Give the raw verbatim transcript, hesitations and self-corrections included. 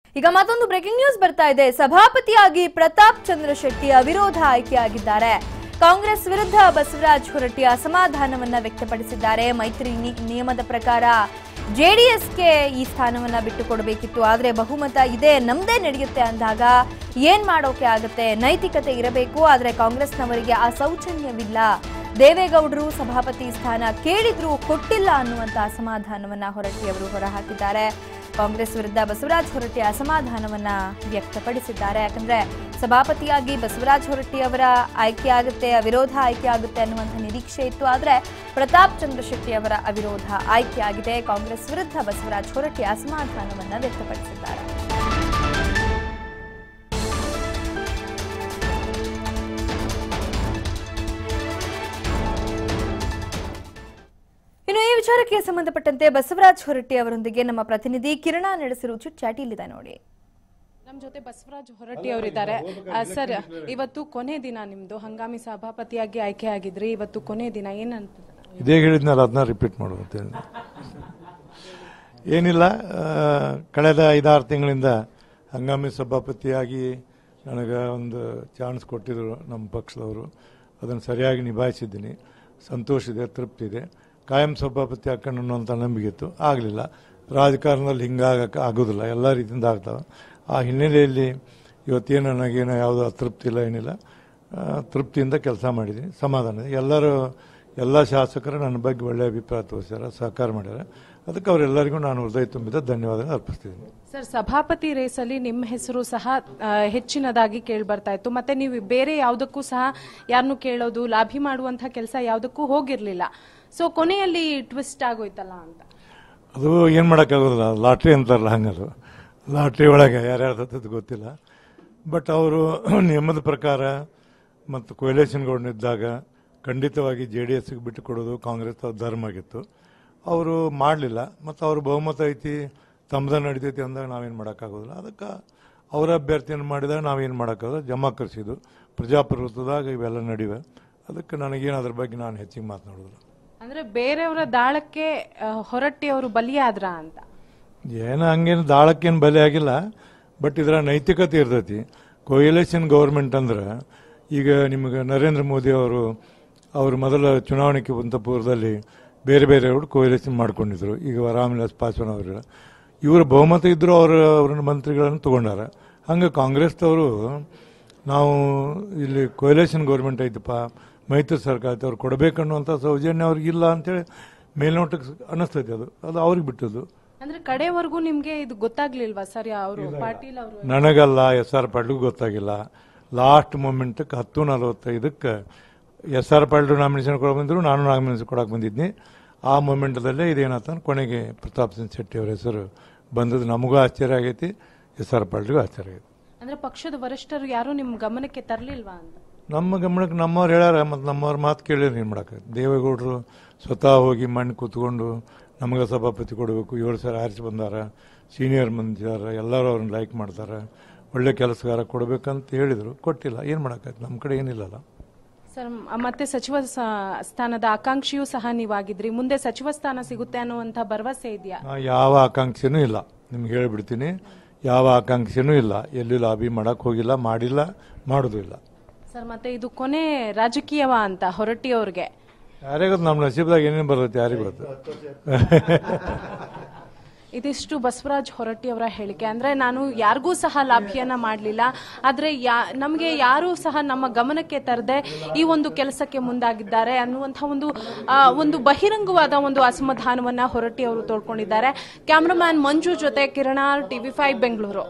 ಈಗ ಮತ್ತೊಂದು breaking news ಬರ್ತಾ ಇದೆ. ಸಭಾಪತಿಯಾಗಿ ಪ್ರತಾಪ್ ಚಂದ್ರ ಶೆಟ್ಟಿ ಅವಿರೋಧ ಆಯ್ಕೆಯಾಗಿದ್ದಾರೆ. ಕಾಂಗ್ರೆಸ್ ವಿರುದ್ಧ ಬಸವರಾಜ ಹೊರಟ್ಟಿ ಅಸಮಾಧಾನವನ್ನ ವ್ಯಕ್ತಪಡಿಸಿದ್ದಾರೆ. ಮೈತ್ರಿ ನಿಯಮದ ಪ್ರಕಾರ ಜೆಡಿಎಸ್ಗೆ ಈ ಸ್ಥಾನವನ್ನ ಬಿಟ್ಟುಕೊಡಬೇಕಿತ್ತು, ಆದ್ರೆ ಬಹುಮತ ಇದೆ, ನಮ್ದೇ ನಡೆಯುತ್ತೆ ಅಂದಾಗ ಏನ್ ಮಾಡೋಕೆ ಆಗುತ್ತೆ? ನೈತಿಕತೆ ಇರಬೇಕು, ಆದ್ರೆ ಕಾಂಗ್ರೆಸ್ನವರಿಗೆ ಆ ಸೌಜನ್ಯವಿಲ್ಲ. ದೇವೇಗೌಡರು ಸಭಾಪತಿ ಸ್ಥಾನ ಕೇಳಿದ್ರು ಕೊಟ್ಟಿಲ್ಲ ಅನ್ನುವಂತ ಅಸಮಾಧಾನವನ್ನ ಹೊರಟ್ಟಿ ಅವರು ಹೊರಹಾಕಿದ್ದಾರೆ. ಕಾಂಗ್ರೆಸ್ ವಿರುದ್ಧ ಬಸವರಾಜ ಹೊರಟ್ಟಿ ಅಸಮಾಧಾನವನ್ನ ವ್ಯಕ್ತಪಡಿಸಿದ್ದಾರೆ. ಯಾಕಂದ್ರೆ ಸಭಾಪತಿಯಾಗಿ ಬಸವರಾಜ ಹೊರಟ್ಟಿ ಅವರ ಆಯ್ಕೆ ಆಗುತ್ತೆ, ಅವಿರೋಧ ಆಯ್ಕೆ ಆಗುತ್ತೆ ಅನ್ನುವಂಥ ನಿರೀಕ್ಷೆ ಇತ್ತು. ಆದರೆ ಪ್ರತಾಪ್ ಚಂದ್ರ ಶೆಟ್ಟಿ ಅವರ ಅವಿರೋಧ ಆಯ್ಕೆ ಆಗಿದೆ. ಕಾಂಗ್ರೆಸ್ ವಿರುದ್ಧ ಬಸವರಾಜ ಹೊರಟ್ಟಿ ಅಸಮಾಧಾನವನ್ನ ವ್ಯಕ್ತಪಡಿಸಿದ್ದಾರೆ. ಇನ್ನು ಈ ವಿಚಾರಕ್ಕೆ ಸಂಬಂಧಪಟ್ಟಂತೆ ಬಸವರಾಜ ಹೊರಟ್ಟಿ ಅವರೊಂದಿಗೆ ನಮ್ಮ ಪ್ರತಿನಿಧಿ ಕಿರಣ ನಡೆಸಿರುವ ಚಾಟಿ ಇಲ್ಲಿದೆ ನೋಡಿ. ನಮ್ಮ ಜೊತೆ ಬಸವರಾಜ ಹೊರಟ್ಟಿ ಅವರಿದ್ದಾರೆ. ಸರ್, ಇವತ್ತು ಕೊನೆ ದಿನ, ನಿಮ್ದು ಹಂಗಾಮಿ ಸಭಾಪತಿಯಾಗಿ ಆಯ್ಕೆ ಆಗಿದ್ರಿ, ಇವತ್ತು ಕೊನೆ ದಿನ, ಏನಂತ ಇದೇ ಹೇಳಿದ್ನಲ್ಲ, ಅದನ್ನ ರಿಪೀಟ್ ಮಾಡುವಂತೆ ಏನಿಲ್ಲ. ಕಳೆದ ಐದಾರು ತಿಂಗಳಿಂದ ಹಂಗಾಮಿ ಸಭಾಪತಿಯಾಗಿ ನನಗೆ ಒಂದು ಚಾನ್ಸ್ ಕೊಟ್ಟಿದ್ರು ನಮ್ಮ ಪಕ್ಷದವರು. ಅದನ್ನು ಸರಿಯಾಗಿ ನಿಭಾಯಿಸಿದ್ದೀನಿ. ಸಂತೋಷ ಇದೆ, ತೃಪ್ತಿ ಇದೆ. ಕಾಯಂ ಸಭಾಪತಿ ಹಾಕೊಂಡು ಅನ್ನುವಂಥ ನಂಬಿಕೆ ಇತ್ತು, ಆಗಲಿಲ್ಲ. ರಾಜಕಾರಣದಲ್ಲಿ ಹಿಂಗಾಗಕ್ಕೆ ಆಗೋದಿಲ್ಲ, ಎಲ್ಲ ರೀತಿಯಿಂದ ಆಗ್ತಾವೆ. ಆ ಹಿನ್ನೆಲೆಯಲ್ಲಿ ಇವತ್ತೇನು ನನಗೇನೋ ಯಾವುದೋ ಅತೃಪ್ತಿ ಇಲ್ಲ, ಏನಿಲ್ಲ. ತೃಪ್ತಿಯಿಂದ ಕೆಲಸ ಮಾಡಿದ್ದೀನಿ, ಸಮಾಧಾನ ಇದೆ. ಎಲ್ಲರೂ ಎಲ್ಲ ಶಾಸಕರು ನನ್ನ ಬಗ್ಗೆ ಒಳ್ಳೆಯ ಅಭಿಪ್ರಾಯ ತೋರಿಸ್ಯಾರ, ಸಹಕಾರ ಮಾಡ್ಯಾರ. ಅದಕ್ಕೆ ಅವರೆಲ್ಲರಿಗೂ ನಾನು ಹೃದಯ ತುಂಬಿದ ಧನ್ಯವಾದ ಅರ್ಪಿಸ್ತಿದ್ದೀನಿ. ಸರ್, ಸಭಾಪತಿ ರೇಸಲ್ಲಿ ನಿಮ್ಮ ಹೆಸರು ಸಹ ಹೆಚ್ಚಿನದಾಗಿ ಕೇಳಿ ಬರ್ತಾ ಇತ್ತು. ಮತ್ತೆ ನೀವು ಬೇರೆ ಯಾವುದಕ್ಕೂ ಸಹ ಯಾರನ್ನು ಕೇಳೋದು, ಲಾಭಿ ಮಾಡುವಂತಹ ಕೆಲಸ ಯಾವುದಕ್ಕೂ ಹೋಗಿರ್ಲಿಲ್ಲ. ಸೊ ಕೊನೆಯಲ್ಲಿ ಟ್ವಿಸ್ಟ್ ಆಗೋಯ್ತಲ್ಲ ಅಂತ. ಅದು ಏನು ಮಾಡೋಕ್ಕಾಗೋದಿಲ್ಲ, ಲಾಟ್ರಿ ಅಂತಾರಲ್ಲ, ಹಂಗದು. ಲಾಟ್ರಿ ಒಳಗೆ ಯಾರ್ಯಾರು ಸತ್ತದ್ದು ಗೊತ್ತಿಲ್ಲ. ಬಟ್ ಅವರು ನಿಯಮದ ಪ್ರಕಾರ ಮತ್ತು ಕೊಯ್ಲೇಷನ್ಗಳಿದ್ದಾಗ ಖಂಡಿತವಾಗಿ ಜೆ ಡಿ ಎಸ್ಗೆ ಬಿಟ್ಟು ಕೊಡೋದು ಕಾಂಗ್ರೆಸ್ ಧರ್ಮ ಆಗಿತ್ತು. ಅವರು ಮಾಡಲಿಲ್ಲ. ಮತ್ತು ಅವರು ಬಹುಮತ ಐತಿ, ತಮ್ಮದ ನಡೀತೈತಿ ಅಂದಾಗ ನಾವೇನು ಮಾಡೋಕ್ಕಾಗೋದಿಲ್ಲ. ಅದಕ್ಕೆ ಅವರ ಅಭ್ಯರ್ಥಿಯನ್ನು ಮಾಡಿದಾಗ ನಾವೇನು ಮಾಡೋಕ್ಕಾಗೋದು, ಜಮಾಕರಿಸಿದ್ದು ಪ್ರಜಾಪ್ರಭುತ್ವದಾಗ ಇವೆಲ್ಲ ನಡಿವೆ. ಅದಕ್ಕೆ ನನಗೇನು ಅದ್ರ ಬಗ್ಗೆ ನಾನು ಹೆಚ್ಚಿಗೆ ಮಾತನಾಡೋದಿಲ್ಲ. ಅಂದರೆ ಬೇರೆಯವರ ದಾಳಕ್ಕೆ ಹೊರಟ್ಟಿ ಅವರು ಬಲಿಯಾದ್ರ ಅಂತ ಏನು ಹಂಗೇನು ದಾಳಕ್ಕೇನು ಬಲಿ ಆಗಿಲ್ಲ. ಬಟ್ ಇದರ ನೈತಿಕತೆ ಇರ್ತೈತಿ. ಕೊಯ್ಲೇಷನ್ ಗೌರ್ಮೆಂಟ್ ಅಂದ್ರೆ ಈಗ ನಿಮಗೆ ನರೇಂದ್ರ ಮೋದಿ ಅವರು ಅವರು ಮೊದಲ ಚುನಾವಣೆಗೆ ಬಂದ ಪೂರ್ವದಲ್ಲಿ ಬೇರೆ ಬೇರೆಯವರು ಕೊಯ್ಲೇಷನ್ ಮಾಡ್ಕೊಂಡಿದ್ರು. ಈಗ ರಾಮವಿಲಾಸ್ ಪಾಸ್ವಾನ್ ಅವರು ಇವರು ಬಹುಮತ ಇದ್ದರೂ ಅವರು ಅವ್ರ ಮಂತ್ರಿಗಳನ್ನು ತೊಗೊಂಡಾರ. ಹಂಗೆ ಕಾಂಗ್ರೆಸ್ದವರು ನಾವು ಇಲ್ಲಿ ಕೊಯ್ಲೇಷನ್ ಗೌರ್ಮೆಂಟ್ ಐತಪ್ಪ, ಮೈತ್ರಿ ಸರ್ಕಾರ ಐತೆ, ಅವ್ರು ಕೊಡಬೇಕನ್ನುವಂಥ ಸೌಜನ್ಯ ಅವ್ರಿಗಿಲ್ಲ ಅಂತೇಳಿ ಮೇಲ್ನೋಟಕ್ಕೆ ಅನ್ನಿಸ್ತೈತಿ. ಅದು ಅದು ಅವ್ರಿಗೆ ಬಿಟ್ಟದ್ದು. ಅಂದ್ರೆ ಕಡೆವರೆಗೂ ನಿಮ್ಗೆ ಇದು ಗೊತ್ತಾಗ್ಲಿಲ್ವಾ ಸರ್? ಅವರು ಪಾಟೀಲ್ ಅವರು ನನಗಲ್ಲ, ಎಸ್ ಆರ್ ಪಾಟೀಲ್ಗೂ ಗೊತ್ತಾಗಿಲ್ಲ. ಲಾಸ್ಟ್ ಮೂಮೆಂಟಕ್ಕೆ ಹತ್ತು ನಲವತ್ತೈದಕ್ಕೆ ಎಸ್ ಆರ್ ಪಾಟೀಲ್ ನಾಮಿನೇಷನ್ ಕೊಡಕ್ಕೆ ಬಂದರು, ನಾನು ನಾಮಿನೇಷನ್ ಕೊಡಕ್ಕೆ ಬಂದಿದ್ನಿ. ಆ ಮೂಮೆಂಟದಲ್ಲೇ ಇದೇನಾತ ಕೊನೆಗೆ ಪ್ರತಾಪ್ ಸಿಂಗ್ ಶೆಟ್ಟಿ ಅವ್ರ ಹೆಸರು ಬಂದದ್ದು ನಮಗೂ ಆಶ್ಚರ್ಯ ಆಗೈತಿ, ಎಸ್ ಆರ್ ಪಾಟೀಲ್ಗೂ ಆಶ್ಚರ್ಯ ಆಗೈತಿ. ಅಂದ್ರೆ ಪಕ್ಷದ ವರಿಷ್ಠರು ಯಾರು ನಿಮ್ಮ ಗಮನಕ್ಕೆ ತರಲಿಲ್ವಾ ಅಂತ? ನಮ್ಮ ಗಮನಕ್ಕೆ ನಮ್ಮವ್ರು ಹೇಳ್ಯಾರ, ಮತ್ತು ನಮ್ಮವ್ರ ಮಾತು ಕೇಳಿದ್ರೆ ಏನು ಮಾಡೋಕೆ. ದೇವೇಗೌಡರು ಸ್ವತಃ ಹೋಗಿ ಮಣ್ಣು ಕೂತ್ಕೊಂಡು ನಮಗೆ ಸಭಾಪತಿ ಕೊಡಬೇಕು, ಏಳು ಸಲ ಆರಿಸಿ ಬಂದಾರ, ಸೀನಿಯರ್ ಮಂದಿದಾರ, ಎಲ್ಲರೂ ಅವ್ರನ್ನ ಲೈಕ್ ಮಾಡ್ತಾರೆ, ಒಳ್ಳೆ ಕೆಲಸಗಾರ ಕೊಡಬೇಕಂತ ಹೇಳಿದರು, ಕೊಟ್ಟಿಲ್ಲ. ಏನು ಮಾಡೋಕ್ಕಾಯ್ತು, ನಮ್ಮ ಕಡೆ ಏನಿಲ್ಲಲ್ಲ. ಸರ್, ಮತ್ತೆ ಸಚಿವ ಸ್ಥಾನದ ಆಕಾಂಕ್ಷಿಯೂ ಸಹ ನೀವಾಗಿದ್ರಿ. ಮುಂದೆ ಸಚಿವ ಸ್ಥಾನ ಸಿಗುತ್ತೆ ಅನ್ನುವಂಥ ಭರವಸೆ ಇದೆಯಾ? ಯಾವ ಆಕಾಂಕ್ಷೆನೂ ಇಲ್ಲ, ನಿಮ್ಗೆ ಹೇಳಿಬಿಡ್ತೀನಿ. ಯಾವ ಆಕಾಂಕ್ಷೆನೂ ಇಲ್ಲ. ಎಲ್ಲಿ ಲಾಬಿ ಮಾಡಕ್ಕೆ ಹೋಗಿಲ್ಲ, ಮಾಡಿಲ್ಲ, ಮಾಡೋದು ಇಲ್ಲ. ಸರ್, ಮತ್ತೆ ಇದು ಕೊನೆ ರಾಜಕೀಯವ ಅಂತ ಹೊರಟ್ಟಿ ಅವ್ರಿಗೆ ಯಾರಿಗೊತ್ತು, ನಮ್ಮ ನಸೀಬ್ದಾಗ ಏನೇನು ಬರ್ತೈತೆ ಯಾರಿಗೆ ಗೊತ್ತು. ಇದಿಷ್ಟು ಬಸವರಾಜ ಹೊರಟ್ಟಿ ಅವರ ಹೇಳಿಕೆ. ಅಂದ್ರೆ ನಾನು ಯಾರಿಗೂ ಸಹ ಲಾಭಿಯನ್ನ ಮಾಡಲಿಲ್ಲ, ಆದ್ರೆ ಯಾ ನಮಗೆ ಯಾರೂ ಸಹ ನಮ್ಮ ಗಮನಕ್ಕೆ ತರದೆ ಈ ಒಂದು ಕೆಲಸಕ್ಕೆ ಮುಂದಾಗಿದ್ದಾರೆ ಅನ್ನುವಂಥ ಒಂದು ಒಂದು ಬಹಿರಂಗವಾದ ಒಂದು ಅಸಮಾಧಾನವನ್ನ ಹೊರಟ್ಟಿ ಅವರು ತೋಡ್ಕೊಂಡಿದ್ದಾರೆ. ಕ್ಯಾಮ್ರಾಮ್ಯಾನ್ ಮಂಜು ಜೊತೆ ಕಿರಣ, ಟಿವಿ ಫೈವ್ ಬೆಂಗಳೂರು.